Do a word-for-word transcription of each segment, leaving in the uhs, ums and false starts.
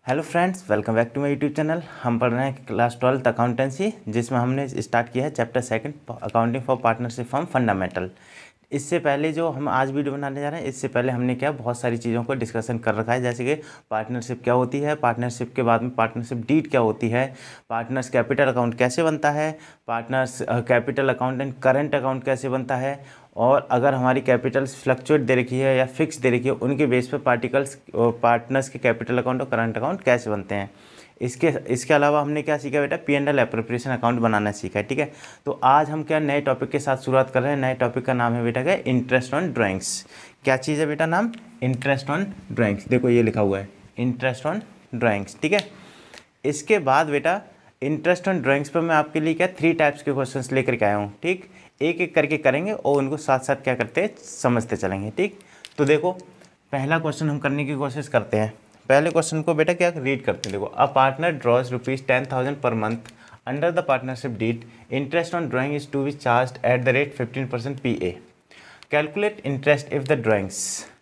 Hello friends, welcome back to my YouTube channel. हम पढ़ रहे हैं क्लास ट्वेल्थ अकाउंटेंसी, जिसमें हमने स्टार्ट किया है chapter second accounting for partnership firm fundamental. इससे पहले जो हम आज वीडियो बनाने जा रहे हैं, इससे पहले हमने क्या बहुत सारी चीज़ों को डिस्कशन कर रखा है, जैसे कि पार्टनरशिप क्या होती है, पार्टनरशिप के बाद में पार्टनरशिप डीड क्या होती है, पार्टनर्स कैपिटल अकाउंट कैसे बनता है, partners capital account and current account कैसे बनता है, और अगर हमारी कैपिटल्स फ्लक्चुएट दे रखी है या फिक्स दे रखी है, उनके बेस पर पार्टिकल्स पार्टनर्स के कैपिटल अकाउंट और करंट अकाउंट कैसे बनते हैं। इसके इसके अलावा हमने क्या सीखा बेटा, P and L appropriation account बनाना सीखा है। ठीक है, तो आज हम क्या नए टॉपिक के साथ शुरुआत कर रहे हैं। नए टॉपिक का नाम है बेटा क्या, इंटरेस्ट ऑन ड्राइंग्स। क्या चीज़ है बेटा, नाम इंटरेस्ट ऑन ड्राइंग्स। देखो ये लिखा हुआ है इंटरेस्ट ऑन ड्राइंग्स। ठीक है, इसके बाद बेटा इंटरेस्ट ऑन ड्राइंग्स पर मैं आपके लिए क्या थ्री टाइप्स के क्वेश्चंस लेकर के आया हूँ। ठीक, एक एक करके करेंगे और उनको साथ साथ क्या करते हैं, समझते चलेंगे। ठीक, तो देखो पहला क्वेश्चन हम करने की कोशिश करते हैं। पहले क्वेश्चन को बेटा क्या रीड करते हैं। देखो, a partner draws rupees ten thousand per month under the partnership deed, interest on drawing is to be charged at the rate fifteen percent P A. Calculate interest if the drawings.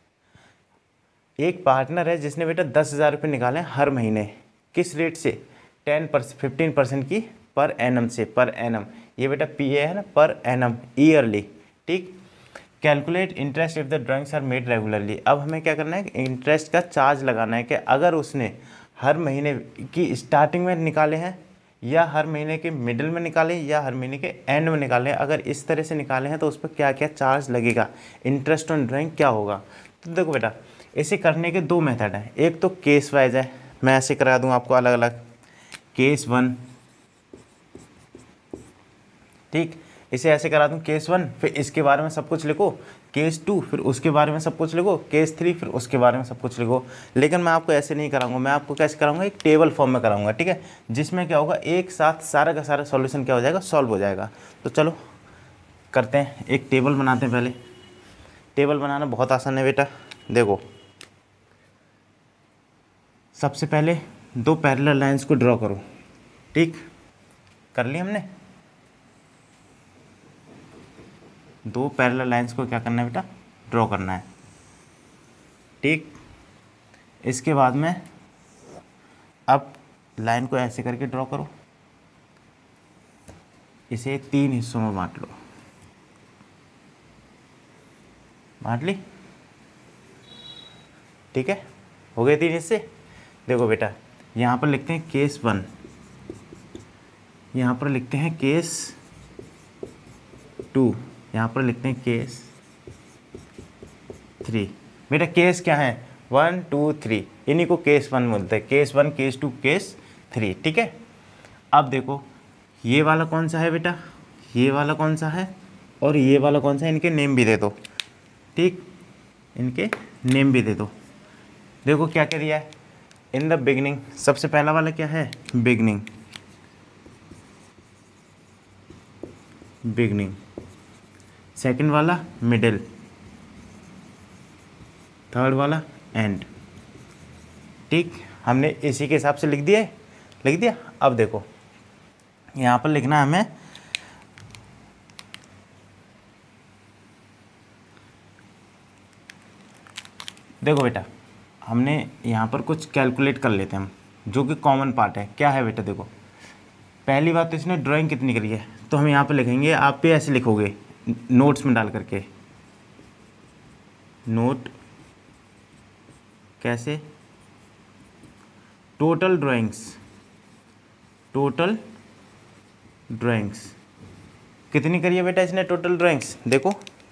एक partner है जिसने बेटा दस हज़ार रुपये निकाले हर महीने, किस रेट से, टेन परसेंट फिफ्टीन परसेंट की पर एनम से, पर एनम ये बेटा पी ए है ना, पर एनम ईयरली। ठीक, calculate interest if the drawings are made regularly. अब हमें क्या करना है, इंटरेस्ट का चार्ज लगाना है कि अगर उसने हर महीने की स्टार्टिंग में निकाले हैं या हर महीने के मिडिल में निकाले या हर महीने के एंड में निकाले हैं, अगर इस तरह से निकाले हैं तो उस पर क्या क्या चार्ज लगेगा, इंटरेस्ट ऑन ड्राइंग क्या होगा। तो देखो बेटा, इसे करने के दो मेथड हैं। एक तो केस वाइज है, मैं ऐसे करा दूँ आपको अलग अलग। केस वन, ठीक, इसे ऐसे करा दूँ केस वन, फिर इसके बारे में सब कुछ लिखो। केस टू, फिर उसके बारे में सब कुछ लिखो। केस थ्री, फिर उसके बारे में सब कुछ लिखो। लेकिन मैं आपको ऐसे नहीं कराऊंगा, मैं आपको कैसे कराऊंगा, एक टेबल फॉर्म में कराऊंगा। ठीक है, जिसमें क्या होगा, एक साथ सारा का सारा सॉल्यूशन क्या हो जाएगा, सॉल्व हो जाएगा। तो चलो करते हैं, एक टेबल बनाते हैं। पहले टेबल बनाना बहुत आसान है बेटा। देखो, सबसे पहले दो पैरेलल लाइंस को ड्रॉ करो। ठीक, कर ली हमने। दो पैरेलल लाइंस को क्या करना है बेटा, ड्रॉ करना है। ठीक, इसके बाद में अब लाइन को ऐसे करके ड्रॉ करो, इसे तीन हिस्सों में बांट लो। बांट ली, ठीक है, हो गए तीन हिस्से। देखो बेटा, यहाँ पर लिखते हैं केस वन, यहाँ पर लिखते हैं केस टू, यहाँ पर लिखते हैं केस थ्री। बेटा केस क्या है, वन टू थ्री, इन्हीं को केस वन बोलते हैं। Case one, case two, case three. ठीक है, अब देखो ये वाला कौन सा है बेटा, ये वाला कौन सा है और ये वाला कौन सा है, इनके नेम भी दे दो। ठीक, इनके नेम भी दे दो। देखो क्या क्या दिया है, इन द बिगनिंग, सबसे पहला वाला क्या है, बिगनिंग, बिगनिंग। सेकंड वाला मिडिल, थर्ड वाला एंड। ठीक, हमने इसी के हिसाब से लिख दिया लिख दिया। अब देखो यहाँ पर लिखना है हमें, देखो बेटा हमने यहाँ पर कुछ कैलकुलेट कर लेते हैं हम, जो कि कॉमन पार्ट है। क्या है बेटा, देखो पहली बात तो इसने ड्राइंग कितनी करी है, तो हम यहाँ पर लिखेंगे, आप पे ऐसे लिखोगे नोट्स में डाल करके, नोट कैसे, टोटल ड्राइंग्स, टोटल ड्राइंग्स कितनी करी है बेटा इसने टोटल ड्राइंग्स। देखो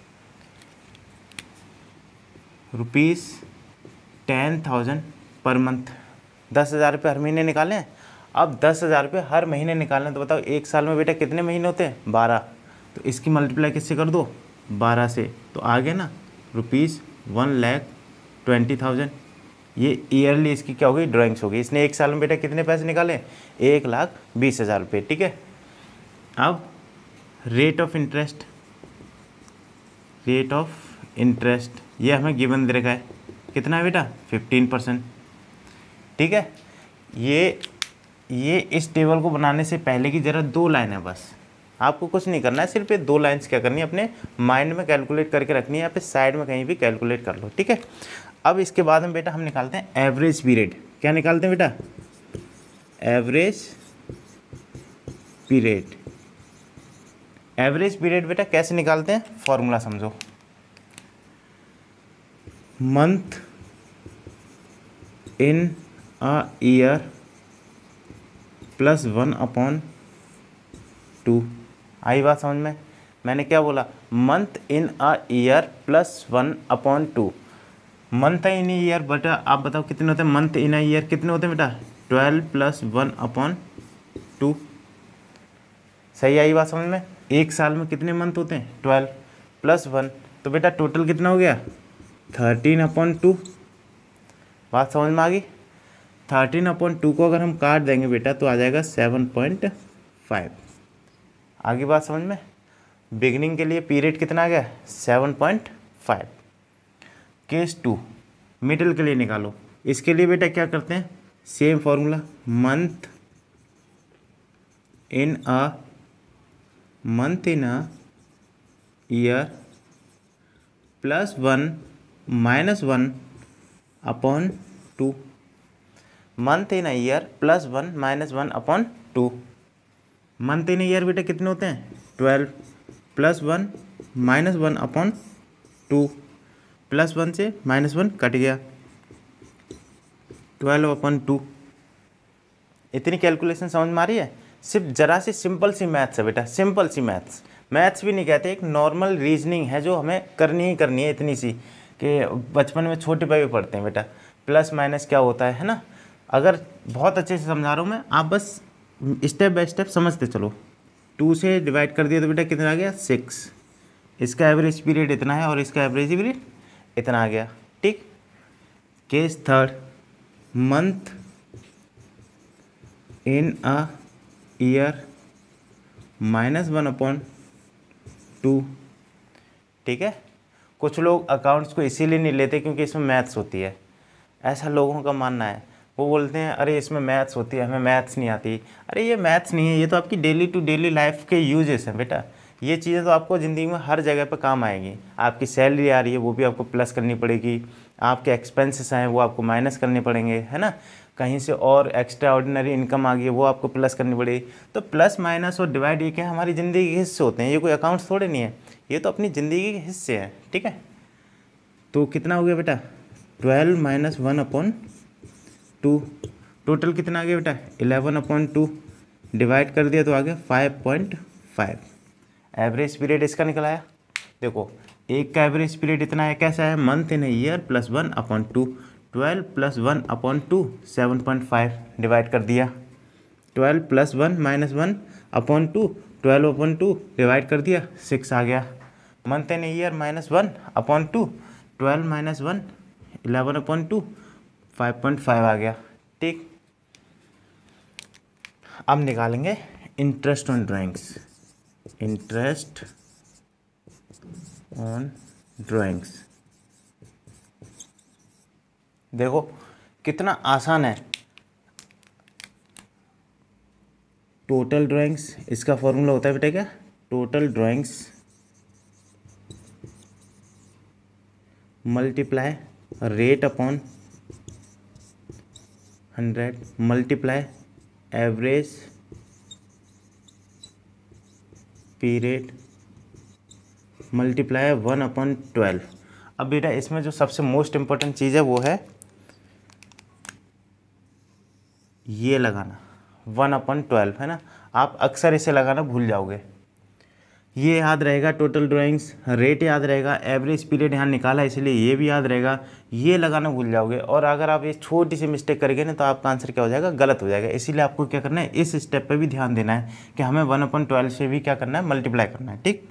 rupees ten thousand per month, दस हज़ार रुपये हर महीने निकालें। अब दस हज़ार रुपये हर महीने निकालें तो बताओ एक साल में बेटा कितने महीने होते हैं, बारह। तो इसकी मल्टीप्लाई किससे कर दो, बारह से, तो आ गया ना rupees one lakh twenty thousand. ये ईयरली इसकी क्या होगी, ड्राइंग्स होगी। इसने एक साल में बेटा कितने पैसे निकाले, एक लाख बीस हज़ार रुपये। ठीक है, अब rate of interest, rate of interest ये हमें गिवन दे रखा है, कितना है बेटा, फिफ्टीन परसेंट। ठीक है, ये ये इस टेबल को बनाने से पहले की ज़रा दो लाइन है, बस आपको कुछ नहीं करना है, सिर्फ ये दो लाइंस क्या करनी है, अपने माइंड में कैलकुलेट करके रखनी है, या फिर साइड में कहीं भी कैलकुलेट कर लो। ठीक है, अब इसके बाद में बेटा हम निकालते हैं एवरेज पीरियड। क्या निकालते हैं बेटा, एवरेज पीरियड। एवरेज पीरियड बेटा कैसे निकालते हैं, फॉर्मूला समझो, month in a year plus one upon two. आई बात समझ में, मैंने क्या बोला, month in a year plus one upon two. Month in year बेटा आप बताओ कितने होते हैं, मंथ इन अ ईयर कितने होते हैं बेटा, twelve plus one upon two. सही आई बात समझ में, एक साल में कितने मंथ होते हैं, ट्वेल्व प्लस वन, तो बेटा टोटल कितना हो गया, थर्टीन अपॉन टू। बात समझ में आ गई। थर्टीन अपॉन टू को अगर हम काट देंगे बेटा तो आ जाएगा सेवन पॉइंट फाइव। आगे बात समझ में, बिगनिंग के लिए पीरियड कितना आ गया, seven point five. Case two, middle के लिए निकालो। इसके लिए बेटा क्या करते हैं, same formula, month in a month in a year plus one minus one upon two. Month in a year plus one minus one upon two. Month in year बेटा कितने होते हैं, twelve plus one minus one upon two. Plus one से minus one cut गया, twelve upon two. इतनी calculation समझ में आ रही है, सिर्फ जरा सी सिंपल सी मैथ्स है बेटा, सिंपल सी मैथ्स। मैथ्स भी नहीं कहते, एक नॉर्मल रीजनिंग है जो हमें करनी ही करनी है, इतनी सी कि बचपन में छोटे पे भी पढ़ते हैं बेटा, प्लस माइनस क्या होता है है ना। अगर बहुत अच्छे से समझा रहा हूँ मैं, आप बस स्टेप बाय स्टेप समझते चलो। टू से डिवाइड कर दिया तो बेटा कितना आ गया, सिक्स। इसका एवरेज पीरियड इतना है और इसका एवरेज पीरियड इतना आ गया, ठीक। Case third, month in a year minus one upon two, ठीक है। कुछ लोग अकाउंट्स को इसीलिए नहीं लेते क्योंकि इसमें मैथ्स होती है, ऐसा लोगों का मानना है। वो बोलते हैं अरे इसमें मैथ्स होती है, हमें मैथ्स नहीं आती। अरे ये मैथ्स नहीं है, ये तो आपकी डेली टू डेली लाइफ के यूजेस हैं बेटा। ये चीज़ें तो आपको ज़िंदगी में हर जगह पे काम आएंगी। आपकी सैलरी आ रही है वो भी आपको प्लस करनी पड़ेगी, आपके एक्सपेंसेस हैं वो आपको माइनस करने पड़ेंगे, है ना। कहीं से और एक्स्ट्रा ऑर्डिनरी इनकम आ गई है वो आपको प्लस करनी पड़ेगी। तो प्लस माइनस और डिवाइड ये क्या हमारी ज़िंदगी के हिस्से होते हैं, ये कोई अकाउंट्स थोड़े नहीं है, ये तो अपनी ज़िंदगी के हिस्से हैं, ठीक है। तो कितना हो गया बेटा, twelve minus one upon two. Total कितना आ गया बेटा, इलेवन अपॉन टू। डिवाइड कर दिया तो आ गया five point five. Average period इसका निकल आया। देखो एक का एवरेज पीरियड इतना है, कैसा है, month in a year plus one upon two. Twelve plus one upon two, seven point five. Divide कर दिया, twelve plus one minus one upon two, twelve upon two. Divide कर दिया, सिक्स आ गया। Month in a year minus one upon two, twelve minus one, eleven upon two, five point five आ गया, ठीक। अब निकालेंगे interest on drawings. Interest on drawings, देखो कितना आसान है। टोटल ड्राइंग्स, इसका फॉर्मूला होता है बेटा क्या, total drawings multiply rate upon hundred multiply average period multiply one upon twelve. अब बेटा इसमें जो सबसे मोस्ट इम्पोर्टेंट चीज़ है वो है ये लगाना, वन अपॉन ट्वेल्व, है ना। आप अक्सर इसे लगाना भूल जाओगे। ये याद रहेगा, टोटल ड्राइंग्स, रेट याद रहेगा, एवरेज पीरियड यहाँ निकाला इसलिए ये भी याद रहेगा, ये लगाना भूल जाओगे। और अगर आप ये छोटी सी मिस्टेक करेंगे ना तो आपका आंसर क्या हो जाएगा, गलत हो जाएगा। इसीलिए आपको क्या करना है, इस स्टेप पे भी ध्यान देना है कि हमें वन अपॉन ट्वेल्व से भी क्या करना है, मल्टीप्लाई करना है, ठीक।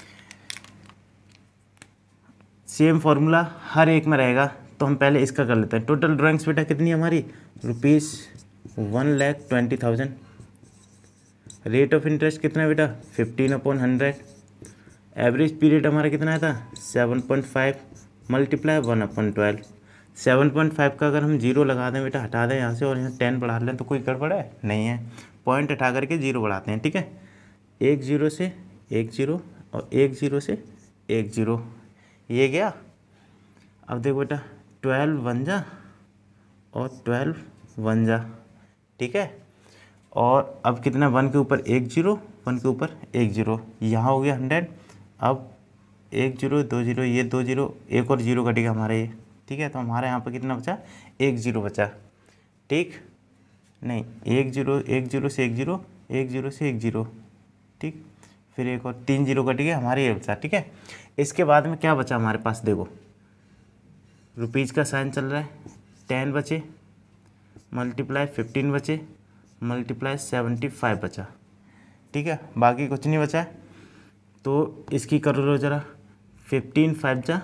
सेम फॉर्मूला हर एक में रहेगा, तो हम पहले इसका कर लेते हैं। टोटल ड्राइंग्स बेटा कितनी है हमारी, rupees one lakh twenty thousand. Rate of interest कितना है बेटा, fifteen upon hundred. Average period हमारा कितना था, seven point five multiply one upon twelve. Seven point five का अगर हम जीरो लगा दें बेटा, हटा दें यहाँ से और यहाँ टेन बढ़ा लें तो कोई गड़बड़ है नहीं है। पॉइंट हटा करके जीरो बढ़ाते हैं, ठीक है। एक जीरो से एक जीरो और एक जीरो से एक जीरो, ये गया। अब देखो बेटा ट्वेल्व वन जा और ट्वेल्व वन जा, ठीक है। और अब कितना, वन के ऊपर एक जीरो, वन के ऊपर एक जीरो, यहाँ हो गया हंड्रेड। अब एक जीरो दो जीरो, ये दो जीरो, एक और जीरो कटेगा हमारा ये, ठीक है। तो हमारे यहाँ पर कितना बचा, एक जीरो बचा, ठीक। नहीं, एक जीरो, एक जीरो से एक जीरो, एक जीरो से एक जीरो, ठीक। फिर एक और तीन जीरो कट गया, हमारे ये बचा, ठीक है। इसके बाद में क्या बचा हमारे पास, देखो रुपीज़ का साइन चल रहा है, टेन बचे, मल्टीप्लाई फिफ्टीन बचे, मल्टीप्लाई सेवेंटी फाइव बचा, ठीक है। बाकी कुछ नहीं बचा है। तो इसकी कर लो ज़रा, फिफ्टीन फाइव जा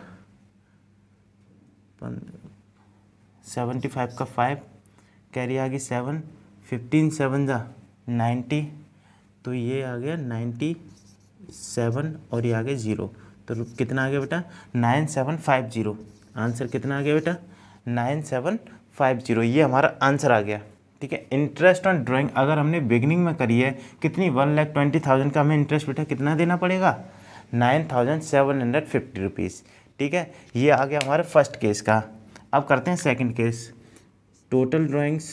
सेवेंटी फाइव का फाइव, कैरी आ गई सेवन, फिफ्टीन सेवन जा नाइन्टी, तो ये आ गया नाइन्टी सेवन और ये आ गया ज़ीरो। तो कितना आ गया बेटा, nine seven five zero. Answer कितना आ गया बेटा, नाइन सेवन फाइव ज़ीरो, ये हमारा आंसर आ गया, ठीक है। इंटरेस्ट ऑन ड्राइंग अगर हमने बिगनिंग में करी है कितनी, वन लाख ट्वेंटी थाउजेंड का हमें इंटरेस्ट बेटा कितना देना पड़ेगा, nine thousand seven hundred fifty rupees, ठीक है। ये आ गया हमारे फर्स्ट केस का। अब करते हैं second case. Total drawings,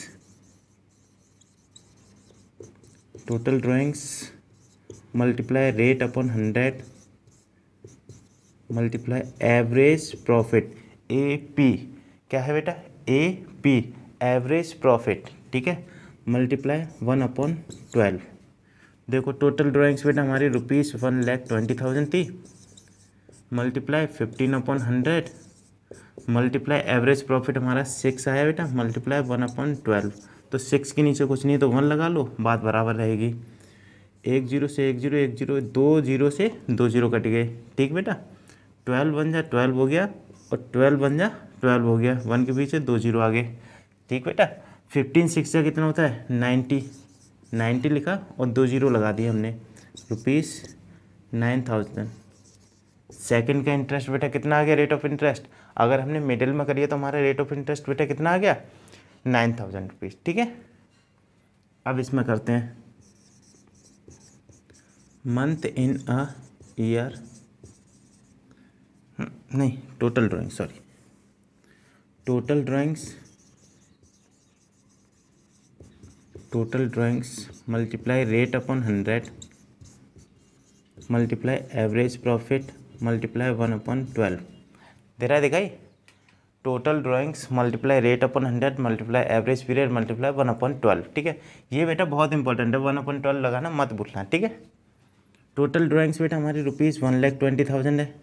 total drawings multiply rate upon hundred multiply average profit, A P क्या है बेटा, ए पी एवरेज प्रॉफिट, ठीक है, मल्टीप्लाई वन अपॉन ट्वेल्व। देखो टोटल ड्राइंग्स बेटा हमारी rupees one lakh twenty thousand थी, multiply fifteen upon hundred, multiply average profit हमारा सिक्स आया बेटा, मल्टीप्लाई वन अपॉन ट्वेल्व। तो सिक्स के नीचे कुछ नहीं तो वन लगा लो, बात बराबर रहेगी। एक जीरो से एक जीरो, एक जीरो, दो जीरो से दो जीरो कट गए, ठीक बेटा। ट्वेल्व बन जा ट्वेल्व हो गया, और ट्वेल्व बन जा ट्वेल्व हो गया, वन के पीछे दो जीरो आ गए, ठीक बेटा। फिफ्टीन सिक्स का कितना होता है, नाइन्टी, नाइन्टी लिखा और दो जीरो लगा दिए हमने, रुपीज़ नाइन थाउजेंड। सेकेंड का इंटरेस्ट बेटा कितना आ गया, रेट ऑफ इंटरेस्ट अगर हमने मिडिल में करिए तो हमारा रेट ऑफ इंटरेस्ट बेटा कितना आ गया, नाइन थाउजेंड रुपीज़, ठीक है। अब इसमें करते हैं मंथ इन अ ईयर, नहीं total drawing, sorry total drawings, total drawings multiply rate upon hundred multiply average profit multiply one upon twelve. दे रहा है, दिखाई, total drawings multiply rate upon hundred multiply average period multiply one upon twelve, ठीक है। ये बेटा बहुत important है, वन अपॉन ट्वेल्व लगाना मत भूलना, ठीक है। टोटल ड्राइंग्स बेटा हमारी rupees one lakh twenty thousand है,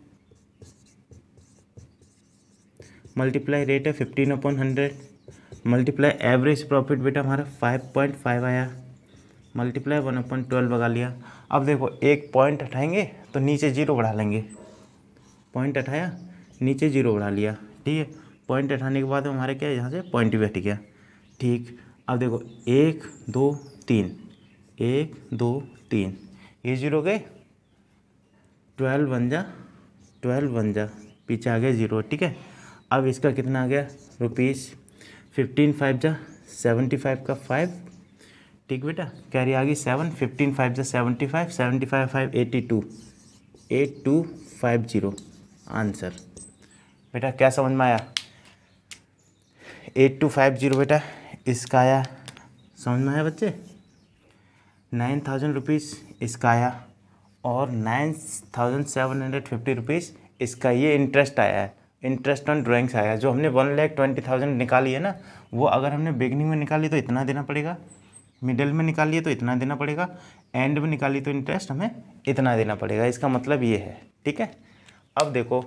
मल्टीप्लाई रेट है fifteen upon hundred, multiply average profit बेटा हमारा फाइव पॉइंट फाइव आया, मल्टीप्लाई वन अपॉन ट्वेल्व लगा लिया। अब देखो एक पॉइंट हटाएंगे तो नीचे जीरो बढ़ा लेंगे, पॉइंट हटाया नीचे जीरो बढ़ा लिया, ठीक है। पॉइंट हटाने के बाद हमारे क्या है, यहाँ से पॉइंट भी हट गया, ठीक। अब देखो एक दो तीन, एक दो तीन, ये जीरो गए, ट्वेल्व बन जा ट्वेल्व बन जा पीछे आ गया जीरो, ठीक है। अब इसका कितना आ गया, रुपीज़ फिफ्टीन फाइव जा सेवेंटी फाइव का फाइव, ठीक बेटा, कैरी आ गई सेवन, फिफ्टीन फाइव जा seventy five, seventy five five eighty two, eight two five zero answer. बेटा क्या समझ में आया, एट टू फाइव जीरो बेटा इसका आया, समझ में आया बच्चे। नाइन थाउजेंड रुपीज़ इसका आया और nine thousand seven hundred fifty rupees इसका ये इंटरेस्ट आया है, इंटरेस्ट ऑन ड्राइंग्स आया। जो हमने वन लैख ट्वेंटी थाउजेंड निकाली है ना, वो अगर हमने बिगनिंग में निकाली तो इतना देना पड़ेगा, मिडिल में निकालिए तो इतना देना पड़ेगा, एंड में निकाली तो इंटरेस्ट हमें इतना देना पड़ेगा। इसका मतलब ये है, ठीक है। अब देखो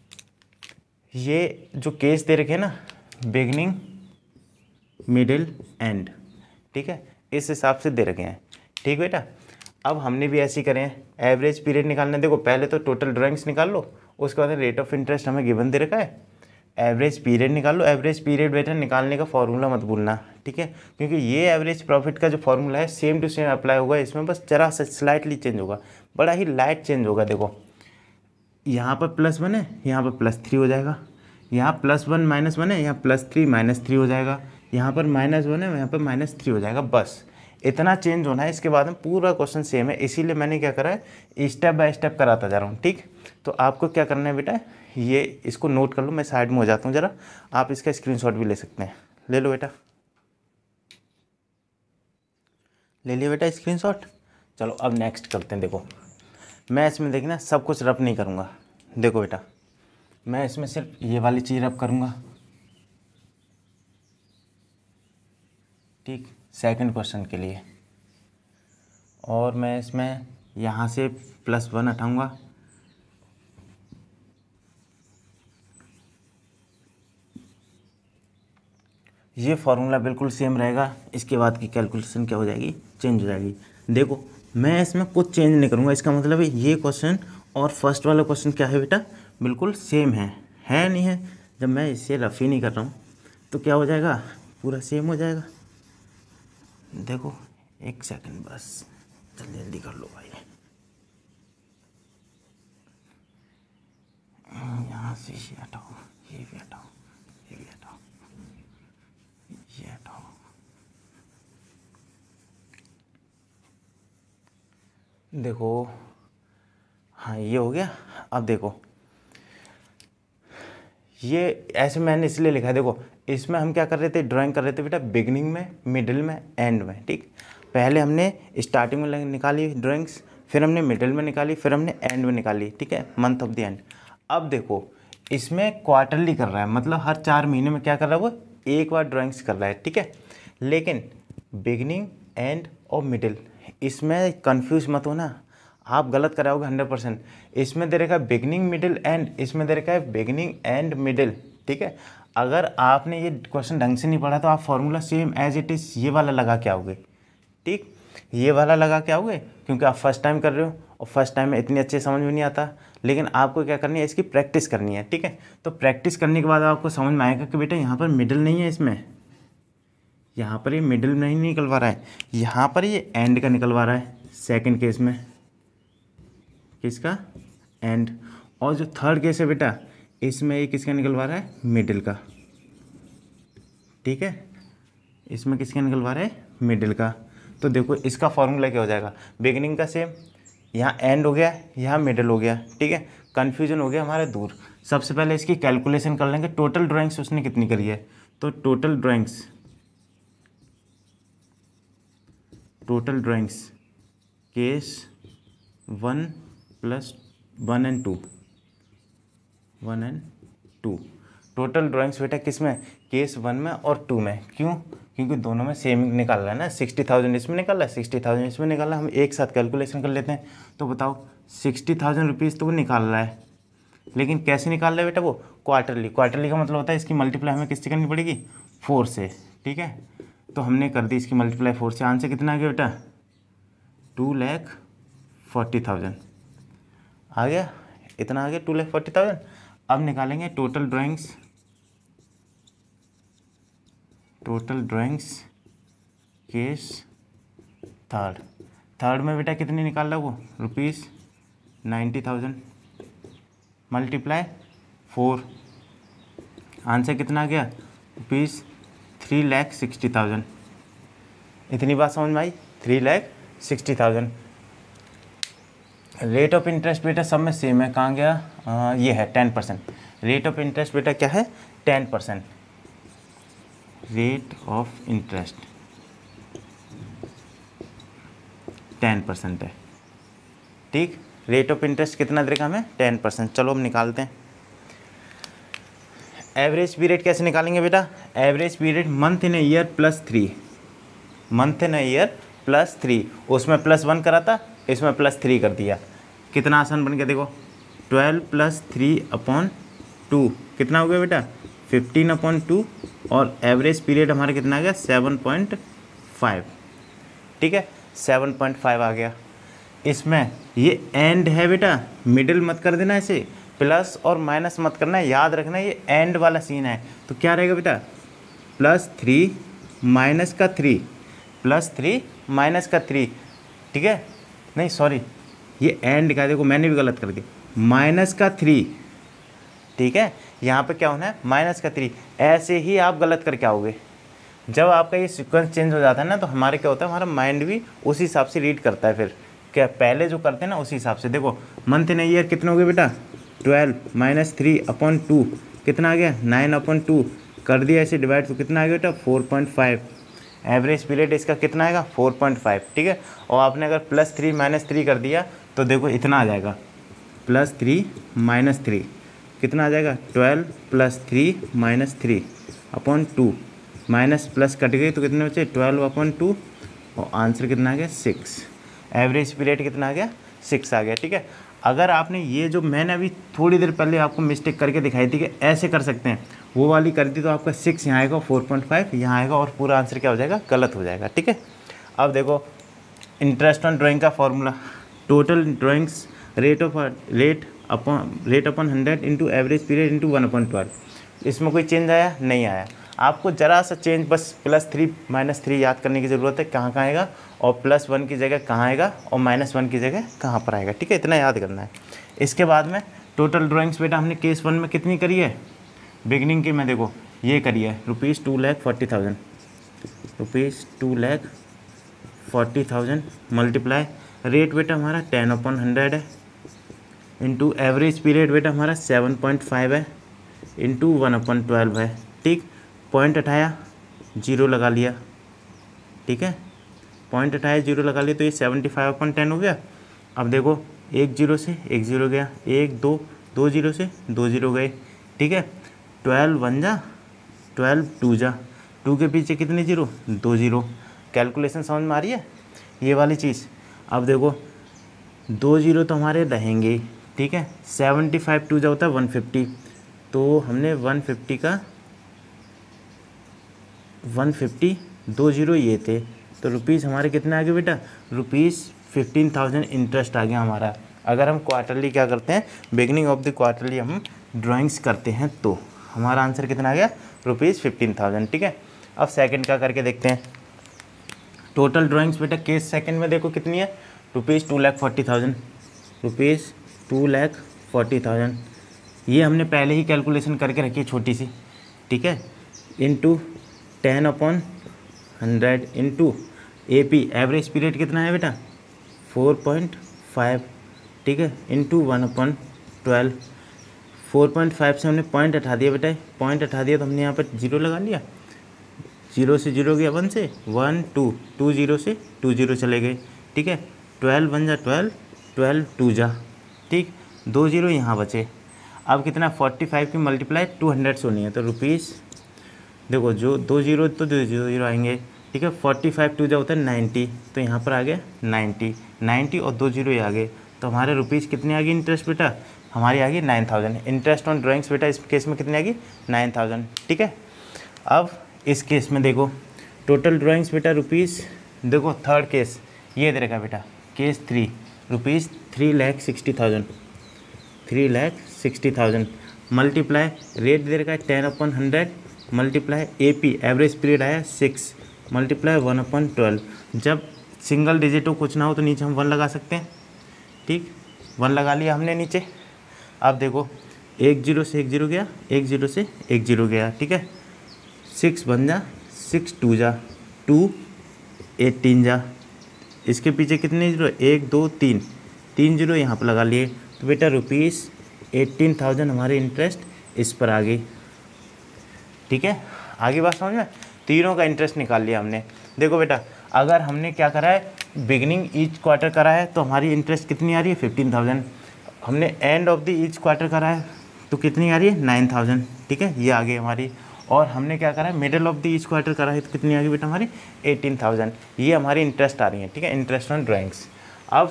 ये जो केस दे रखे हैं ना, बिगनिंग मिडिल एंड, ठीक है, इस हिसाब से दे रखे हैं, ठीक बेटा। अब हमने भी ऐसे ही करें, एवरेज पीरियड निकालना। देखो पहले तो टोटल ड्राइंग्स निकाल लो, उसके बाद रेट ऑफ इंटरेस्ट हमें गिवन दे रखा है, एवरेज पीरियड निकाल लो। एवरेज पीरियड बेटा निकालने का फॉर्मूला मत भूलना, ठीक है, क्योंकि ये एवरेज प्रॉफिट का जो फॉर्मूला है सेम टू सेम अप्लाई होगा, इसमें बस जरा सा स्लाइटली चेंज होगा, बड़ा ही लाइट चेंज होगा। देखो यहाँ पर प्लस वन है, यहाँ पर प्लस थ्री हो जाएगा, यहाँ प्लस वन माइनस वन है, यहाँ प्लस थ्री माइनस थ्री हो जाएगा, यहाँ पर माइनस वन है, यहाँ पर माइनस थ्री हो जाएगा, बस इतना चेंज होना है। इसके बाद में पूरा क्वेश्चन सेम है, इसीलिए मैंने क्या करा है, स्टेप बाय स्टेप कराता जा रहा हूँ, ठीक। तो आपको क्या करना है बेटा, ये इसको नोट कर लो, मैं साइड में हो जाता हूँ ज़रा, आप इसका स्क्रीनशॉट भी ले सकते हैं, ले लो बेटा। ले लिया बेटा स्क्रीनशॉट। चलो अब नेक्स्ट करते हैं। देखो मैं इसमें देखना सब कुछ रब नहीं करूँगा। देखो बेटा मैं इसमें सिर्फ ये वाली चीज़ रब करूँगा, ठीक, सेकंड क्वेश्चन के लिए। और मैं इसमें यहाँ से प्लस वन हटाऊँगा, ये फार्मूला बिल्कुल सेम रहेगा। इसके बाद की कैलकुलेशन क्या हो जाएगी, चेंज हो जाएगी। देखो मैं इसमें कुछ चेंज नहीं करूँगा, इसका मतलब है ये क्वेश्चन और फर्स्ट वाला क्वेश्चन क्या है बेटा, बिल्कुल सेम है, है नहीं है। जब मैं इसे रफ ही नहीं कर रहा हूँ तो क्या हो जाएगा, पूरा सेम हो जाएगा। देखो एक सेकंड बस, जल्दी जल्दी कर लो भाई। यहाँ से ये हटाओ, ये भी हटाओ, ये भी हटाओ, ये हटाओ। देखो हाँ ये हो गया। अब देखो ये ऐसे मैंने इसलिए लिखा है, देखो इसमें हम क्या कर रहे थे, ड्राइंग कर रहे थे बेटा बिगनिंग में, मिडिल में, एंड में, ठीक। पहले हमने स्टार्टिंग में निकाली ड्राइंग्स, फिर हमने मिडिल में निकाली, फिर हमने एंड में निकाली, ठीक है, मंथ ऑफ द एंड। अब देखो इसमें क्वार्टरली कर रहा है, मतलब हर चार महीने में क्या कर रहा है वो, एक बार ड्राइंग्स कर रहा है, ठीक है। लेकिन बिगनिंग, एंड और मिडिल, इसमें कंफ्यूज मत होना, आप गलत कराओगे हंड्रेड परसेंट। इसमें दे रखा है बिगनिंग मिडिल एंड, इसमें दे रखा है बिगनिंग एंड मिडिल, ठीक है। अगर आपने ये क्वेश्चन ढंग से नहीं पढ़ा तो आप formula same as it is ये वाला लगा के आओगे, ठीक, ये वाला लगा के आओगे, क्योंकि आप फर्स्ट टाइम कर रहे हो और फर्स्ट टाइम में इतनी अच्छे समझ में नहीं आता। लेकिन आपको क्या करनी है, इसकी प्रैक्टिस करनी है, ठीक है। तो प्रैक्टिस करने के बाद आपको समझ में आएगा कि बेटा यहाँ पर मिडिल नहीं है, इसमें यहाँ पर ये मिडिल नहीं निकलवा रहा है, यहाँ पर ये एंड का निकलवा रहा है सेकेंड केस में, किसका, एंड। और जो थर्ड केस है बेटा, इसमें ये किसका निकलवा रहा है, मिडिल का, ठीक है, इसमें किसका निकलवा रहा है, मिडिल का। तो देखो इसका फॉर्मूला क्या हो जाएगा, बिगिनिंग का सेम, यहाँ एंड हो गया, यहाँ मिडिल हो गया, ठीक है, कन्फ्यूजन हो गया हमारे दूर। सबसे पहले इसकी कैलकुलेशन कर लेंगे, टोटल ड्राइंग्स उसने कितनी करी है। तो total drawings, total drawings case one plus one and two, one and two, total drawings बेटा किस में, केस वन में और टू में। क्यों, क्योंकि दोनों में सेम निकाल रहा है ना, सिक्सटी थाउजेंड इसमें निकाल रहा है, सिक्सटी थाउजेंड इसमें निकाल रहा है। हम एक साथ कैलकुलेशन कर लेते हैं। तो बताओ सिक्सटी थाउजेंड रुपीज़ तो वो निकाल रहा है, लेकिन कैसे निकाल रहा है बेटा वो, क्वार्टरली। क्वार्टरली का मतलब होता है इसकी मल्टीप्लाई हमें किससे करनी पड़ेगी, फोर से, ठीक है। तो हमने कर दी इसकी मल्टीप्लाई फोर से, आंसर कितना आ गया बेटा, टू लैख फोर्टी थाउजेंड आ गया, इतना आ गया, टू लैख फोर्टी थाउजेंड। अब निकालेंगे total drawings, total drawings case third, third में बेटा कितनी निकाल रहा है वो, rupees ninety thousand multiply four, answer कितना आ गया, rupees three lakh sixty thousand. इतनी बात समझ में आई, three lakh sixty thousand. Rate of interest बेटा सब में सेम है, कहाँ गया, आ, ये है ten percent. Rate of interest बेटा क्या है, ten percent, rate of interest ten percent है, ठीक। रेट ऑफ इंटरेस्ट कितना देगा हमें, टेन परसेंट। चलो हम निकालते हैं। एवरेज पीरियड कैसे निकालेंगे बेटा, average period month in a year plus three, month in a year plus three, उसमें प्लस वन करा था, इसमें प्लस थ्री कर दिया, कितना आसान बन गया। देखो twelve plus three upon two कितना हो गया बेटा, फिफ्टीन अपॉन टू, और एवरेज पीरियड हमारा कितना आ गया, सेवन पॉइंट फाइव, ठीक है, सेवन पॉइंट फाइव आ गया। इसमें ये एंड है बेटा, मिडिल मत कर देना, इसे प्लस और माइनस मत करना, याद रखना ये एंड वाला सीन है। तो क्या रहेगा बेटा, प्लस थ्री माइनस का थ्री, प्लस थ्री माइनस का थ्री, ठीक है, नहीं सॉरी ये एंड का, देखो मैंने भी गलत कर दिया, माइनस का थ्री, ठीक है, यहाँ पे क्या होना है, माइनस का थ्री। ऐसे ही आप गलत करके आओगे। जब आपका ये सीक्वेंस चेंज हो जाता है ना, तो हमारे क्या होता है, हमारा माइंड भी उसी हिसाब से रीड करता है, फिर क्या पहले जो करते हैं ना उसी हिसाब से। देखो मंथ इन ईयर कितने हो गए बेटा, twelve minus three upon two कितना आ गया, नाइन अपॉन टू, कर दिया ऐसे डिवाइड, तो कितना आ गया बेटा, four point five. Average period इसका कितना आएगा फोर पॉइंट फाइव, ठीक है। और आपने अगर प्लस थ्री माइनस थ्री कर दिया तो देखो इतना आ जाएगा, प्लस थ्री माइनस थ्री कितना आ जाएगा, twelve plus three minus three upon two, minus plus cut गई तो कितने बचे, ट्वेल्व अपॉन टू, और आंसर कितना आ गया, सिक्स। एवरेज पीरियड कितना आ गया, सिक्स आ गया, ठीक है। अगर आपने ये जो मैंने अभी थोड़ी देर पहले आपको मिस्टेक करके दिखाई थी कि ऐसे कर सकते हैं, वो वाली कर दी तो आपका सिक्स यहाँ आएगा, फोर पॉइंट फाइव यहाँ आएगा और पूरा आंसर क्या हो जाएगा, गलत हो जाएगा, ठीक है। अब देखो इंटरेस्ट ऑन ड्राइंग का formula, total drawings rate of rate upon rate upon hundred into average period into one upon twelve. इसमें कोई चेंज आया, नहीं आया। आपको ज़रा सा चेंज बस प्लस थ्री माइनस थ्री याद करने की ज़रूरत है, कहाँ कहाँ आएगा, और प्लस वन की जगह कहाँ आएगा और माइनस वन की जगह कहाँ पर आएगा, ठीक है, इतना याद करना है। इसके बाद में टोटल ड्राइंग्स बेटा हमने केस वन में कितनी करी है, बिगनिंग की में देखो ये करी है rupees two lakh forty thousand, rupees two lakh forty thousand multiply rate बेटा हमारा टेन अपॉन हंड्रेड है, इंटू एवरेज पीरियड बेटा हमारा सेवन पॉइंट फाइव है, इंटू वन अपॉन ट्वेल्व है, ठीक। पॉइंट उठाया जीरो लगा लिया, ठीक है, पॉइंट उठाया जीरो लगा लिया तो ये सेवेंटी फाइव अपॉन टेन हो गया। अब देखो एक जीरो से एक जीरो गया, एक दो दो जीरो से दो जीरो गए, ठीक है। ट्वेल्व वन जा ट्वेल्व टू जा, टू के पीछे कितने जीरो, दो जीरो। कैलकुलेशन समझ में आ रही है ये वाली चीज़। अब देखो दो जीरो तो हमारे रहेंगे, ठीक है। सेवेंटी फाइव टू जा होता है वन फिफ्टी, तो हमने वन फिफ्टी का वन फिफ्टी दो जीरो ये थे, तो रुपीज़ हमारे कितने आ गए बेटा, रुपीज़ फिफ्टीन थाउजेंड इंटरेस्ट आ गया हमारा। अगर हम क्वार्टरली क्या करते हैं, बिगनिंग ऑफ द क्वार्टरली हम ड्राइंग्स करते हैं तो हमारा आंसर कितना आ गया, रुपीज़ फिफ्टीन थाउजेंड, ठीक है। अब सेकंड का करके देखते हैं। टोटल ड्राइंग्स बेटा केस सेकंड में देखो कितनी है, rupees two lakh forty thousand, rupees two lakh forty thousand. ये हमने पहले ही कैलकुलेशन करके रखी है छोटी सी, ठीक है। Into ten upon hundred into A P average period कितना है बेटा, फोर पॉइंट फाइव, ठीक है, into one upon twelve. Four point five से हमने पॉइंट हटा दिया बेटा, पॉइंट हटा दिया तो हमने यहाँ पर जीरो लगा लिया, जीरो से जीरो गया वन से, वन टू टू जीरो से टू जीरो चले गए, ठीक है। ट्वेल्व वन जा ट्वेल्व, ट्वेल्व टू जा, ठीक, दो जीरो यहाँ बचे। अब कितना, फोर्टी फाइव की मल्टीप्लाई टू हंड्रेड से होनी है, तो रुपीज़ देखो जो दो जीरो तो दो जीरो जीरो आएंगे, ठीक है। फोर्टी फाइव टू जा होता है नाइन्टी, तो यहाँ पर आ गया नाइन्टी, नाइन्टी और दो जीरो ये आ गए, तो हमारे रुपीज़ कितनी आ गई इंटरेस्ट बेटा, हमारी आ गई nine thousand. Interest on drawings बेटा इस केस में कितनी आ गई, नाइन थाउजेंड, ठीक है। अब इस केस में देखो टोटल ड्राइंग्स बेटा रुपीज़, देखो थर्ड केस ये दे रखा बेटा, case three rupees three lakh sixty thousand, three lakh sixty thousand multiply rate दे रखा है ten upon hundred, multiply A P average period आया six, multiply one upon twelve. जब सिंगल डिजिट हो कुछ ना हो तो नीचे हम वन लगा सकते हैं, ठीक, वन लगा लिया हमने नीचे। अब देखो एक जीरो से एक जीरो गया, एक जीरो से एक जीरो गया, ठीक है। सिक्स वन जा सिक्स टू जा टू, एटीन जा, इसके पीछे कितने जीरो, एक दो तीन, तीन जीरो यहाँ पर लगा लिए, तो बेटा रुपीज़ एटीन थाउजेंड हमारे इंटरेस्ट इस पर आ गई, ठीक है। आगे बात समझ में, तीनों का इंटरेस्ट निकाल लिया हमने। देखो बेटा अगर हमने क्या करा है, बिगनिंग ईच क्वार्टर करा है तो हमारी इंटरेस्ट कितनी आ रही है, फिफ्टीन थाउजेंड। हमने end of the each quarter करा है तो कितनी आ रही है, नाइन थाउजेंड, ठीक है, ये आ गई हमारी। और हमने क्या करा है, middle of the each quarter करा है तो कितनी आ गई बेटा हमारी, एटीन थाउजेंड। ये हमारी इंटरेस्ट आ रही है, ठीक है, इंटरेस्ट ऑन ड्राइंग्स। अब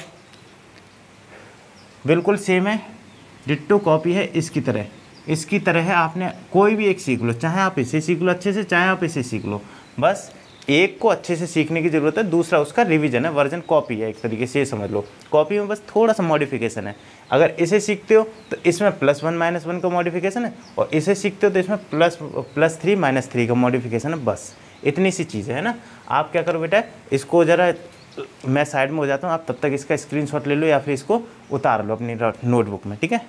बिल्कुल सेम है, डिट्टो कॉपी है इसकी तरह, इसकी तरह है, आपने कोई भी एक सीख लो, चाहे आप इसे सीख लो अच्छे से, चाहे आप इसे सीख लो, बस एक को अच्छे से सीखने की ज़रूरत है, दूसरा उसका रिवीजन है, वर्जन कॉपी है एक तरीके से, ये समझ लो। कॉपी में बस थोड़ा सा मॉडिफिकेशन है, अगर इसे सीखते हो तो इसमें प्लस वन माइनस वन का मॉडिफिकेशन है, और इसे सीखते हो तो इसमें plus plus three minus three का मॉडिफिकेशन है, बस इतनी सी चीज़ें है ना। आप क्या करो बेटा, इसको ज़रा मैं साइड में हो जाता हूँ, आप तब तक इसका स्क्रीनशॉट ले लो या फिर इसको उतार लो अपनी नोटबुक में, ठीक है।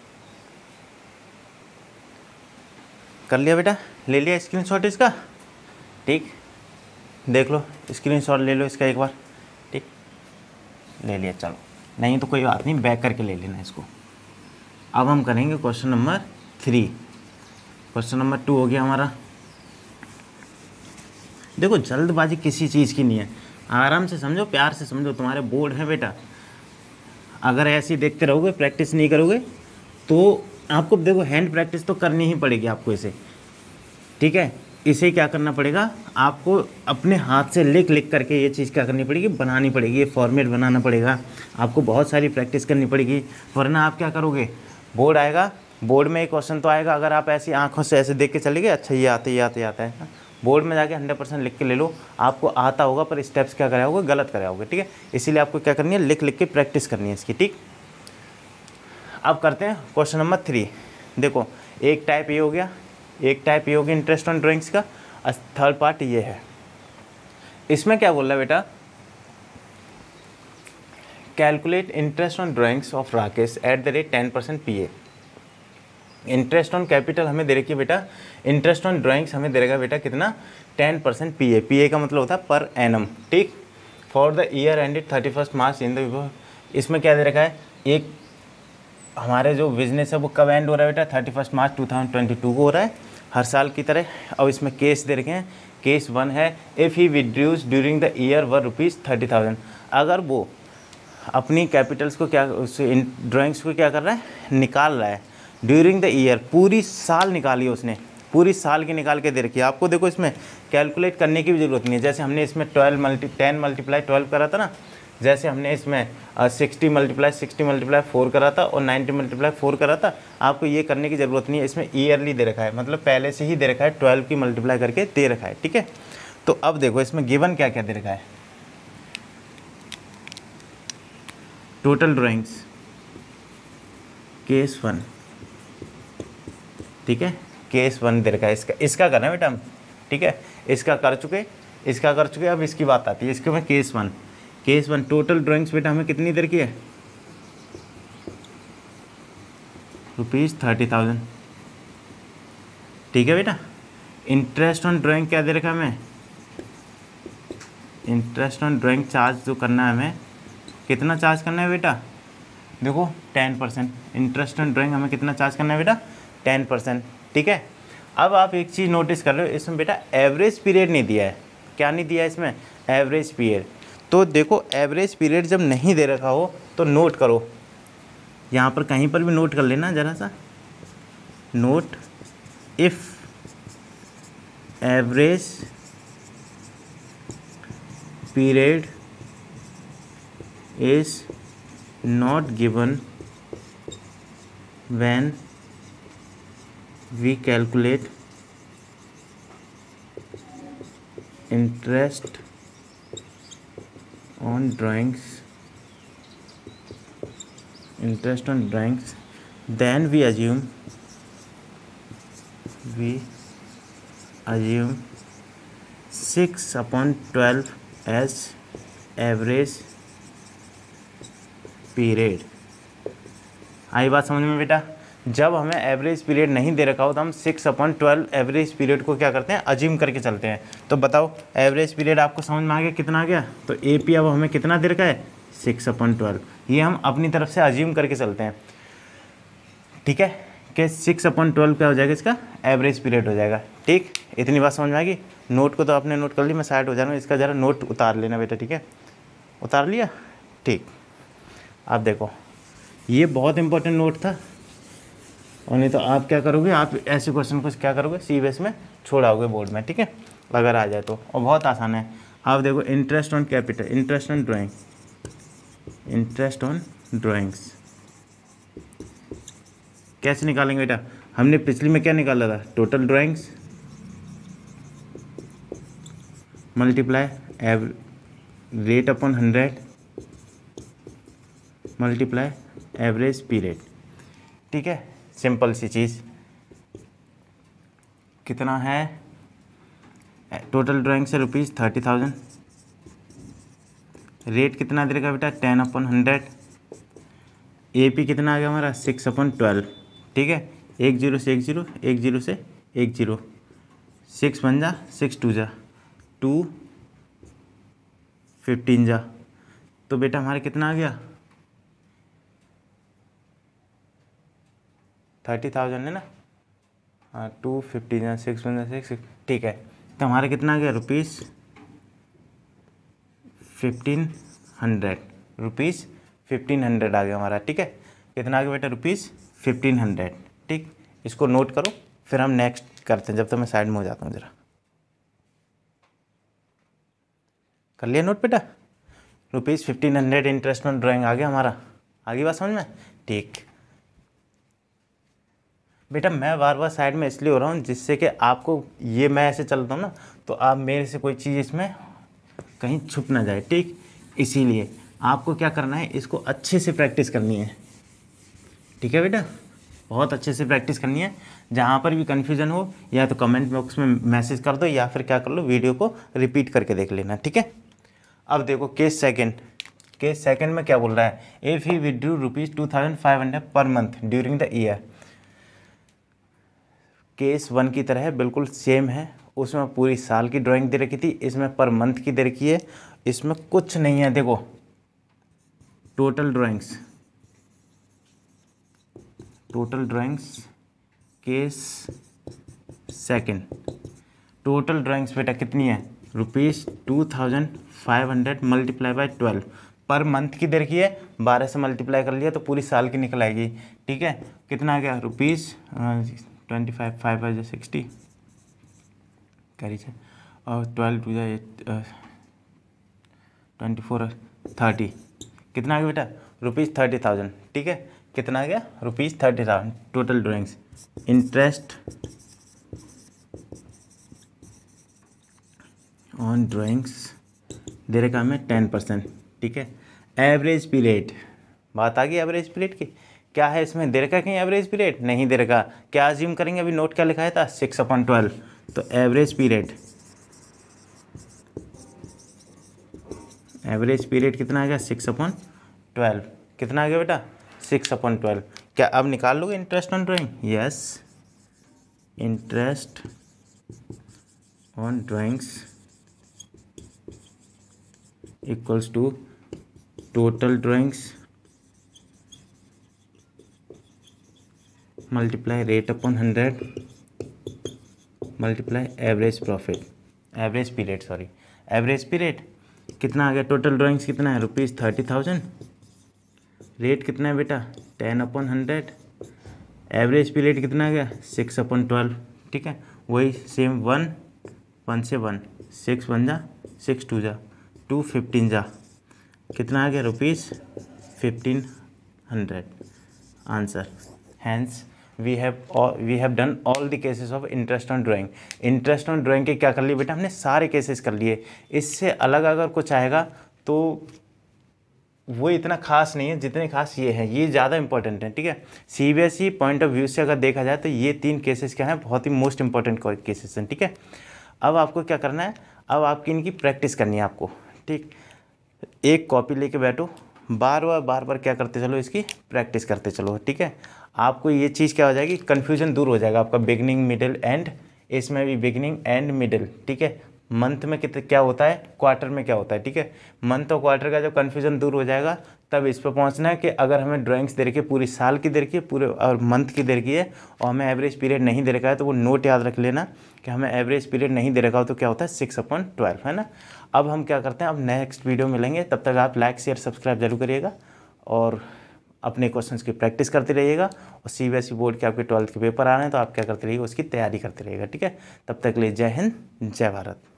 कर लिया बेटा, ले लिया स्क्रीनशॉट इसका, ठीक, देख लो स्क्रीनशॉट ले लो इसका एक बार, ठीक, ले लिया, चलो नहीं तो कोई बात नहीं, बैक करके ले लेना इसको। अब हम करेंगे question number three. Question number two हो गया हमारा, देखो जल्दबाजी किसी चीज़ की नहीं है, आराम से समझो, प्यार से समझो। तुम्हारे बोर्ड है बेटा, अगर ऐसे ही देखते रहोगे, प्रैक्टिस नहीं करोगे तो आपको देखो हैंड प्रैक्टिस तो करनी ही पड़ेगी आपको इसे, ठीक है। इसे क्या करना पड़ेगा आपको, अपने हाथ से लिख लिख करके ये चीज़ क्या करनी पड़ेगी, बनानी पड़ेगी, ये फॉर्मेट बनाना पड़ेगा आपको, बहुत सारी प्रैक्टिस करनी पड़ेगी, वरना आप क्या करोगे, बोर्ड आएगा, बोर्ड में एक क्वेश्चन तो आएगा, अगर आप ऐसी आंखों से ऐसे देख के चले गए, अच्छा ये आते ये आते आता है, बोर्ड में जाके हंड्रेड परसेंट लिख के ले लो, आपको आता होगा पर स्टेप्स क्या कराओगे, गलत कराओगे, ठीक है। इसीलिए आपको क्या करनी है, लिख लिख के प्रैक्टिस करनी है इसकी, ठीक। अब करते हैं क्वेश्चन नंबर थ्री। देखो एक टाइप ये हो गया, एक टाइप ये हो गया इंटरेस्ट ऑन ड्राइंग्स का, और थर्ड पार्ट ये है। इसमें क्या बोल रहा है बेटा, calculate interest on drawings of Rakesh at the rate ten percent P A. Interest on capital हमें दे रखी है बेटा, इंटरेस्ट ऑन ड्राइंग्स हमें दे रहेगा बेटा कितना, ten percent P A. P A का मतलब होता है पर एनम, ठीक। For the year ended thirty first March in the, इसमें क्या दे रखा है, एक हमारे जो बिजनेस है वो कब एंड हो रहा है बेटा, thirty first March two thousand twenty two को हो रहा है, हर साल की तरह। और इसमें केस दे रखे हैं, केस वन है, if he withdraws during the year वर रुपीज़ थर्टी थाउजेंड। अगर वो अपनी कैपिटल्स को क्या, उससे ड्राइंग्स को क्या कर रहा है, निकाल रहा है ड्यूरिंग द ईयर, पूरी साल निकाली है उसने, पूरी साल की निकाल के दे रखी है आपको। देखो इसमें कैलकुलेट करने की भी ज़रूरत नहीं है, जैसे हमने इसमें twelve multi ten multiply twelve करा था ना, जैसे हमने इसमें sixty multiply sixty multiply four करा था और नाइन्टी मल्टीप्लाई फोर करा था, आपको ये करने की ज़रूरत नहीं है। इसमें ईयरली दे रखा है, मतलब पहले से ही दे रखा है, ट्वेल्व की मल्टीप्लाई करके दे रखा है, ठीक है। तो अब देखो इसमें गिवन क्या क्या दे रखा है, टोटल ड्राइंग्स केस वन, ठीक है, केस वन दे रखा है, इसका इसका करना है बेटा हम, ठीक है, इसका कर चुके, इसका कर चुके, अब इसकी बात आती है, इसके में case one, case one total drawings बेटा हमें कितनी दे रखी है, रुपीज़ थर्टी थाउजेंड, ठीक है बेटा। इंटरेस्ट ऑन ड्राइंग क्या दे रखा है हमें, इंटरेस्ट ऑन ड्राइंग चार्ज जो करना है हमें, कितना चार्ज करना है बेटा, देखो ten percent. Interest on drawing हमें कितना चार्ज करना है बेटा, टेन परसेंट, ठीक है। अब आप एक चीज़ नोटिस कर रहे हो, इसमें बेटा एवरेज पीरियड नहीं दिया है, क्या नहीं दिया है इसमें, एवरेज पीरियड। तो देखो एवरेज पीरियड जब नहीं दे रखा हो तो नोट करो, यहाँ पर कहीं पर भी नोट कर लेना ज़रा सा, note if average period is not given when we calculate interest on drawings, interest on drawings, then we assume we assume six upon twelve as average period। आई बात समझ में बेटा, जब हमें एवरेज पीरियड नहीं दे रखा हो तो हम six upon twelve average period को क्या करते हैं, अज्यूम करके चलते हैं। तो बताओ एवरेज पीरियड आपको समझ में आ गया कितना आ गया, तो ए पी अब हमें कितना दे रखा है, सिक्स अपॉन ट्वेल्व, ये हम अपनी तरफ से अज्यूम करके चलते हैं, ठीक है, कि सिक्स अपॉन ट्वेल्व क्या हो जाएगा, इसका एवरेज पीरियड हो जाएगा, ठीक। इतनी बात समझ में आ गई। नोट को तो आपने नोट कर ली, मैं साइड हो जा रहा हूँ, इसका ज़रा नोट उतार लेना बेटा, ठीक है, उतार लिया, ठीक। अब देखो ये बहुत इंपॉर्टेंट नोट था, और नहीं तो आप क्या करोगे, आप ऐसे क्वेश्चन को क्या करोगे, सी बी एस में छोड़ाओगे बोर्ड में, ठीक है, अगर आ जाए तो, और बहुत आसान है। आप देखो interest on capital, interest on drawing, interest on drawings कैसे निकालेंगे बेटा, हमने पिछली में क्या निकाला था, टोटल ड्राइंग्स मल्टीप्लाई एव rate upon hundred multiply average period, ठीक है, सिंपल सी चीज़। कितना है, टोटल ड्राइंग से रुपीज़ थर्टी थाउजेंड, रेट कितना दे रखा बेटा, ten upon hundred, A P कितना आ गया हमारा, सिक्स अपॉन ट्वेल्व, ठीक है, एक जीरो से एक जीरो, एक जीरो से एक जीरो, सिक्स वन जा सिक्स टू जा टू, फिफ्टीन जा, तो बेटा हमारे कितना आ गया, थर्टी थाउजेंड है ना, हाँ, टू फिफ्टीन जा सिक्स वन जा सिक्स, ठीक है, तो हमारा कितना आ गया rupees fifteen hundred rupees fifteen hundred आ गया हमारा। ठीक है, कितना आ गया बेटा रुपीज़ फिफ्टीन हंड्रेड। ठीक, इसको नोट करो, फिर हम नेक्स्ट करते हैं। जब तक मैं साइड में हो जाता हूँ ज़रा, कर लिया नोट बेटा? Rupees fifteen hundred interest on drawing आ गया हमारा। आगे बात समझ में? ठीक बेटा, मैं बार बार साइड में इसलिए हो रहा हूँ जिससे कि आपको, ये मैं ऐसे चलता हूँ ना तो आप मेरे से कोई चीज़ इसमें कहीं छुप ना जाए। ठीक, इसीलिए आपको क्या करना है, इसको अच्छे से प्रैक्टिस करनी है। ठीक है बेटा, बहुत अच्छे से प्रैक्टिस करनी है। जहाँ पर भी कन्फ्यूज़न हो या तो कमेंट बॉक्स में मैसेज कर दो या फिर क्या कर लो, वीडियो को रिपीट करके देख लेना। ठीक है, अब देखो केस सेकंड। केस सेकंड में क्या बोल रहा है, if he withdraw rupees two thousand five hundred per month during the year. Case one की तरह है, बिल्कुल सेम है। उसमें पूरी साल की ड्राइंग दे रखी थी, इसमें पर मंथ की दे रखी है। इसमें कुछ नहीं है, देखो total drawings, total drawings case second, total drawings बेटा कितनी है, rupees two thousand five hundred multiply by twelve. Per month की दे रखी है, बारह से मल्टीप्लाई कर लिया तो पूरी साल की निकल आएगी। ठीक है, कितना आ गया rupees twenty five, five by sixty carry से, और ट्वेल्व टू जाए ट्वेंटी फोर थर्टी, कितना आ गया बेटा रुपीज़ थर्टी थाउजेंड। ठीक है, कितना आ गया rupees thirty thousand total drawings. Interest on drawings दे रखा हमें टेन परसेंट। ठीक है, एवरेज पीरियड, बात आ गई एवरेज पीरियड की। क्या है इसमें, दे रखा कहीं एवरेज पीरियड? नहीं दे रखा। क्या अज्यूम करेंगे, अभी नोट क्या लिखा था, सिक्स अपॉन ट्वेल्व। तो एवरेज पीरियड, एवरेज पीरियड कितना आ गया, सिक्स अपॉन ट्वेल्व। कितना आ गया बेटा, सिक्स अपॉन ट्वेल्व। क्या अब निकाल लोगे interest on drawing? Yes, interest on drawings equals to total drawings multiply rate upon hundred multiply average profit, average period, sorry average period. कितना आ गया, टोटल ड्राइंग्स कितना है, रुपीज़ थर्टी थाउजेंड। रेट कितना है बेटा, ten upon hundred. Average period कितना आ गया, सिक्स अपॉन ट्वेल्व। ठीक है, वही सेम, वन वन से वन, सिक्स वन जा सिक्स, टू जा टू, फिफ्टीन जा, कितना आ गया rupees fifteen hundred. Answer, hence we have we have done all the cases of interest on drawing. Interest on drawing के क्या कर लिए बेटा, हमने सारे केसेस कर लिए। इससे अलग अगर कुछ आएगा तो वो इतना खास नहीं है जितने खास ये है, ये ज़्यादा इंपॉर्टेंट है। ठीक है, सीबीएसई पॉइंट ऑफ व्यू से अगर देखा जाए तो ये तीन केसेस क्या हैं, बहुत ही मोस्ट इंपॉर्टेंट केसेस हैं। ठीक है, अब आपको क्या करना है, अब आपकी इनकी प्रैक्टिस करनी है आपको। ठीक, एक कॉपी लेके बैठो, बार बार बार बार क्या करते चलो, इसकी प्रैक्टिस करते चलो। ठीक है, आपको ये चीज़ क्या हो जाएगी, कन्फ्यूजन दूर हो जाएगा आपका, बिगनिंग मिडिल एंड, इसमें भी बिगनिंग एंड मिडिल। ठीक है, मंथ में कितने क्या होता है, क्वार्टर में क्या होता है। ठीक है, मंथ और क्वार्टर का जब कन्फ्यूजन दूर हो जाएगा तब इस पर पहुंचना है कि अगर हमें ड्राइंग्स दे रखी है, पूरी साल की दे रखी है, पूरे और मंथ की दे रखी है, और हमें एवरेज पीरियड नहीं दे रखा है, तो वो नोट याद रख लेना कि हमें एवरेज पीरियड नहीं दे रखा हो तो क्या होता है, सिक्स अपॉन ट्वेल्व, है ना। अब हम क्या करते हैं, अब नेक्स्ट वीडियो मिलेंगे, तब तक आप लाइक शेयर सब्सक्राइब जरूर करिएगा और अपने क्वेश्चंस की प्रैक्टिस करते रहिएगा। और सीबीएसई बोर्ड के आपके ट्वेल्थ के पेपर आ रहे हैं तो आप क्या करते रहिएगा, उसकी तैयारी करते रहिएगा। ठीक है, तब तक के लिए जय हिंद, जय भारत।